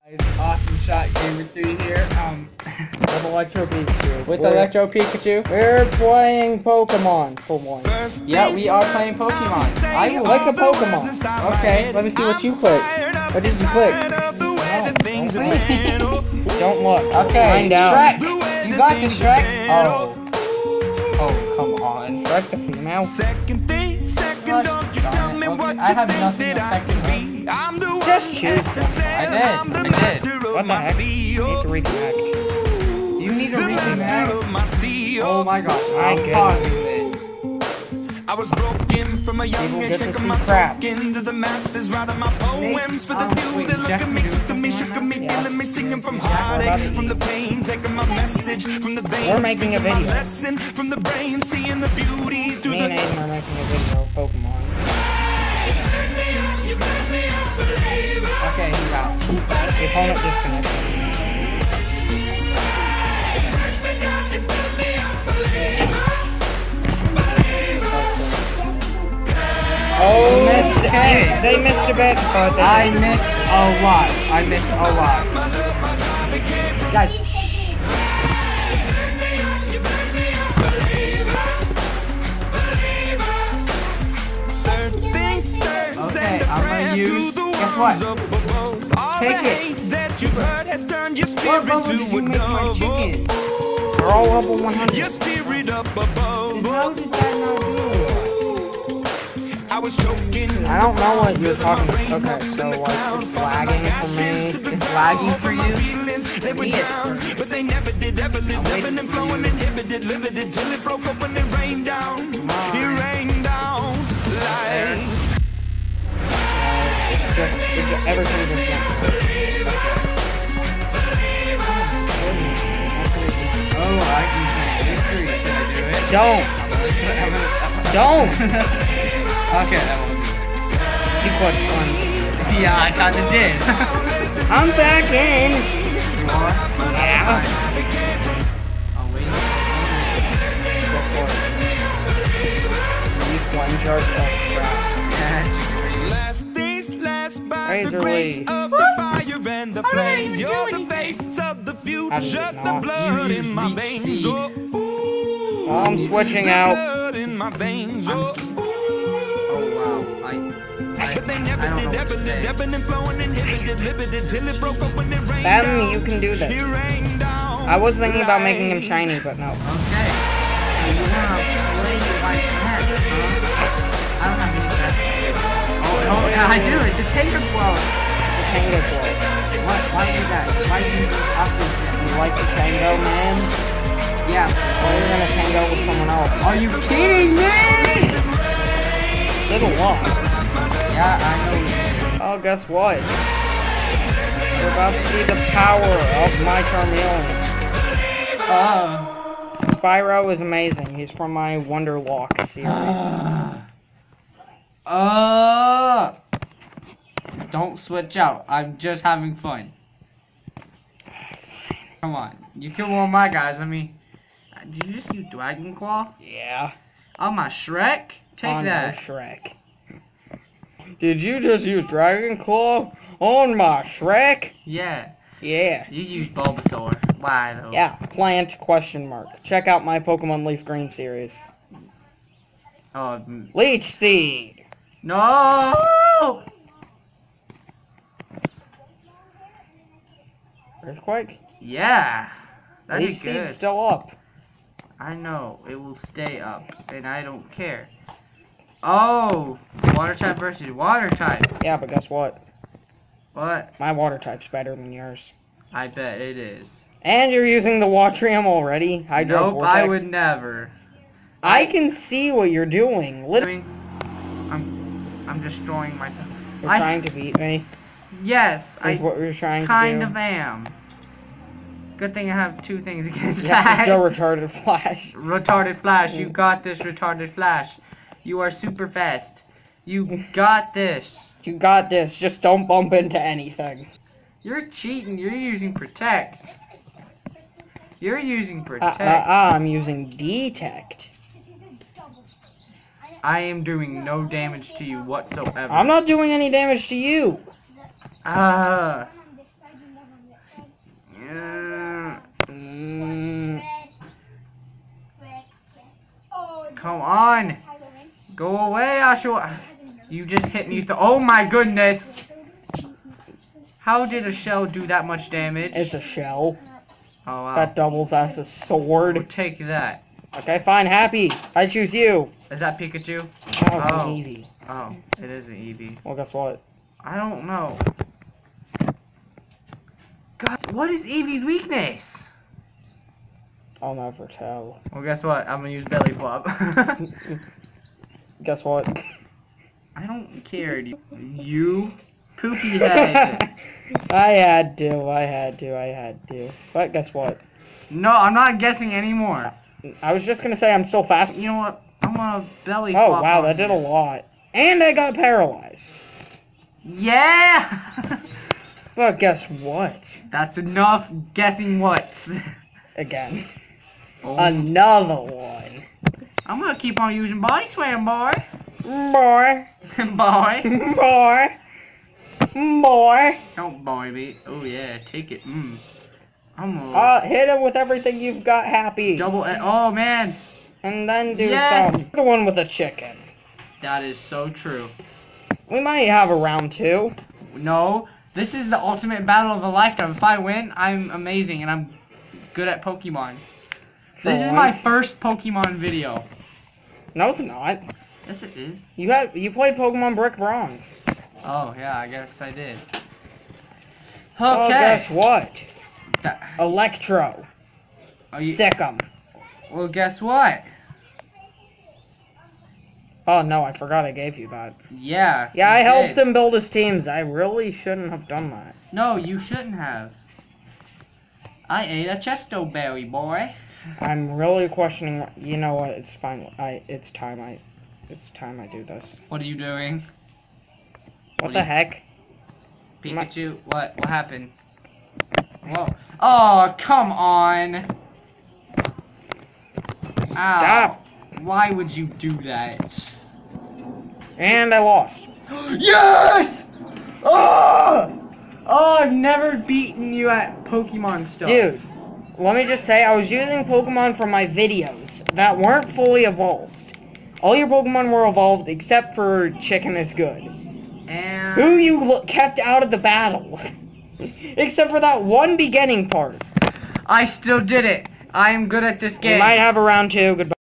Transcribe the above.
Awesome Shot Gamer 3 here. With Electro Pikachu. Electro Pikachu. We're playing Pokemon for once. Yeah, we are playing Pokemon. I like a Pokemon. Okay, let me see what you clicked. What did you click? Don't look. Okay, Find out. Shrek. You got this, Shrek. Oh. Oh, come on. Shrek the female. I have nothing affecting her. Just choose. I did. What the heck? You need to reconnect. You need to reconnect? Oh my gosh, I'm pausing this. I was broken from a young age, taking my soul into the masses, writing my poems for the few that look at me, took to me, shook at me, killing me, singing from heartache, from the pain, taking my message from the veins. We're making a video. Lesson from the brain, seeing the beauty through Me and Aiden are making a video of Pokemon. Okay, he's out. The opponent disconnected. Oh, missed it. They missed a bit, but I missed a lot. Guys, shh. Okay, I'm gonna use. Guess what? Take it. What level did you make my chicken? they're all level 100. Your spirit up above. How did that not do it? I was choking. I don't know what you're talking about. Okay, so like it's lagging for me. It's lagging for you? They were down, but they never did ever live, living and flowing, inhibited, limited, till it broke up and it rained down. It rained down like. Everything just Oh, I can say victory. Did I do it? Don't! Okay, that won't be. Keep fun. Yeah, I kinda did. I'm back in! You are? Yeah. Oh, wait. Use one jar of crap. Last days last by Razor the grace League. of the fire and the flames. You're the face of the future, the blood in my veins. Oh, I'm switching out. blood in my veins. Oh, Oh, wow. but they never I don't did know what ever to live, say. ebbing and flowing, inhibited, limited, till it broke up when it rained Ben, down. you can do It this. rained down. I was thinking about making him shiny, but no. Okay. So you wanna play like that, huh? I don't have any best. Oh, yeah, I do. It's a Tater Claw. The Tango Claw. What? Why do that? Why do you do You like the Tango, man? Yeah. Or you're gonna Tango with someone else. Are you kidding me? Did a lot. Yeah, I know. Oh, guess what? We're about to see the power of my Charmeleon. Spyro is amazing. He's from my Wonderlock series. Don't switch out. I'm just having fun. Come on. You kill one of my guys. I mean, did you just use Dragon Claw? Yeah. Oh, my Shrek? Take On that. my Shrek. Did you just use Dragon Claw on my Shrek? Yeah. Yeah. You use Bulbasaur. Why, though? Yeah. Plant question mark. Check out my Pokemon Leaf Green series. Leech Seed. No! Earthquake? Yeah. That'd Leech be good. Seed's still up. I know. It will stay up. And I don't care. Oh! Water type versus water type. Yeah, but guess what? What? My water type's better than yours. I bet it is. And you're using the Watrium already? Hydro Nope, Vortex. I would never. I can see what you're doing. Literally. I'm destroying myself. You're trying to beat me. Yes, Is what you're trying to do. kind of am. Good thing I have two things against Yeah, that. the retarded flash. Retarded Flash, you got this, Retarded Flash. You are super fast. You got this. You got this. Just don't bump into anything. You're cheating. You're using Protect. You're using Protect. I'm using Detect. I am doing no damage to you whatsoever. I'm not doing any damage to you. Joshua. You just hit me with the... Oh my goodness. How did a shell do that much damage? It's a shell. Oh wow. That doubles as a sword. We'll take that. Okay, fine, Happy. I choose you. Is that Pikachu? Oh, it's an Eevee. Oh, it is an Eevee. Well, guess what? I don't know. God, what is Eevee's weakness? I'll never tell. Well, guess what? I'm gonna use Belly Flop. Guess what? I don't care. You poopy head. I had to. But guess what? No, I'm not guessing anymore. I was just gonna say I'm so fast. You know what? I'm gonna belly Oh flop. wow, that did a lot. And I got paralyzed. Yeah! But guess what? That's enough guessing what's. Again. Oh. Another one. I'm gonna keep on using Body Slam, boy. Boy. Boy. Boy. Boy. Don't boy me. Oh yeah, take it. I'm gonna... Hit him with everything you've got, Happy. Double... Oh man. And then do Yes! some. The one with a chicken. That is so true. We might have a round 2. No, this is the ultimate battle of a lifetime. If I win, I'm amazing and I'm good at Pokemon. This is my first Pokemon video. No, it's not. Yes, it is. You played Pokemon Brick Bronze. Oh, yeah, I guess I did. Okay. Oh, guess what? That- Electro. Sick 'em. Well, guess what? Oh, no, I forgot I gave you that. Yeah. Yeah, I you helped did. him build his teams. I really shouldn't have done that. No, you shouldn't have. I ate a chesto berry, boy. I'm really questioning. You know what? It's fine. It's time I do this. What are you doing? What the heck? Pikachu, what happened? Whoa. Oh, come on. Ow. Stop. Why would you do that? And I lost. Yes! Oh! Oh, I've never beaten you at Pokemon stuff. Dude, let me just say, I was using Pokemon from my videos that weren't fully evolved. All your Pokemon were evolved except for Chicken is Good. And... Who you kept out of the battle. Except for that one beginning part. I still did it. I am good at this game. We might have a round 2. Goodbye.